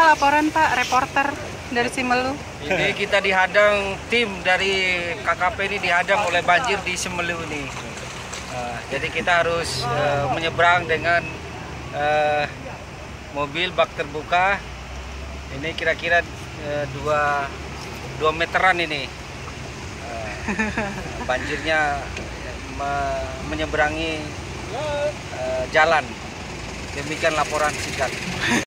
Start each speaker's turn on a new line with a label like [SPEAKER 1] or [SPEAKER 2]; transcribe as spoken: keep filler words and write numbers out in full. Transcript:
[SPEAKER 1] Pak laporan Pak, reporter dari Simelu.
[SPEAKER 2] Ini kita dihadang, tim dari K K P ini dihadang oleh banjir di Simelu ini. Uh, jadi kita harus uh, menyeberang dengan uh, mobil bak terbuka. Ini kira-kira uh, dua, dua meteran ini. Uh, banjirnya me menyeberangi uh, jalan. Demikian laporan singkat.